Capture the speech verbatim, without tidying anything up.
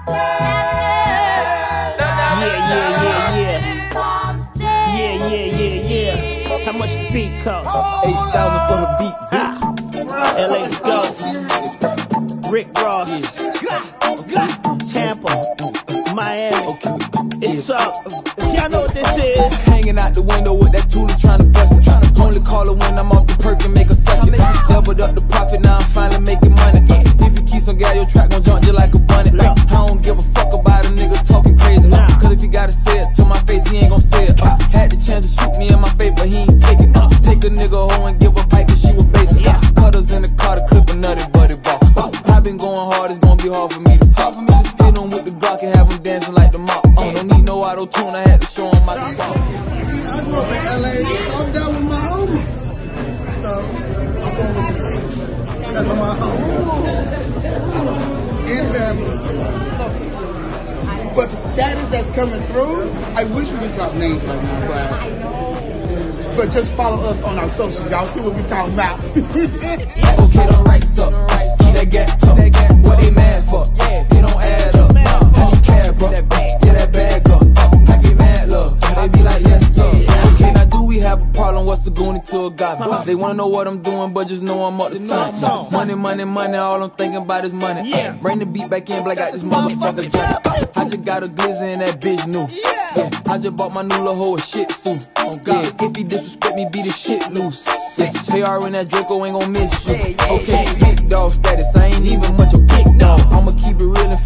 Yeah, yeah, yeah, yeah. Yeah, yeah, yeah, yeah. How much the beat cost? Eight thousand for the beat, bitch. L A Ghost, Rick Ross, Tampa, Miami. It's up. Y'all know what this is. Hanging out the window with that tool trying to bust it. Only call her when I'm off the perk and make a suck it. Severed up the profit, now I'm finally making money. If you keep some gas, your track gon' jump just like a bunny. I don't give a fuck about a nigga talking crazy. Cause if he gotta say it to my face, he ain't gon' say it. Uh, had the chance to shoot me in my face, but he ain't take it. Uh, take a nigga hoe and give a bite cause she was basic. Uh, cutters in the car to clip a nutty buddy ball. Uh, I been going hard, it's gon' be hard for me to stop. Skin on with the Glock and have him dancing like the mop. Uh, don't need no auto tune, I had to show him my guitar. I grew up in L A, so I'm down with my homies. So I'm going with the chief. That's my homie. In Tampa. But the status that's coming through, I wish we could drop names right now, but, but just follow us on our socials. Y'all see what we talking about. Okay, don't rights up. See that gap tough. What they mad for? They don't add up. How you care, bro? Get that bag up. I get mad, love. They be like, yes, sir. Okay, now do we have a problem? What's the goonie to a guy? They wanna know what I'm doing, but just know I'm up to something. Money, money, money, all I'm thinking about is money. Bring the beat back in, but I got this motherfucker jump. I just got a glizzy in that bitch new. Yeah, I just bought my new little hoe a shit suit. Yeah, if he disrespect me, beat his shit loose. Yeah, K R and that Draco ain't gon' miss you. Okay, big dog status, I ain't even much a big dog. I'ma keep it real and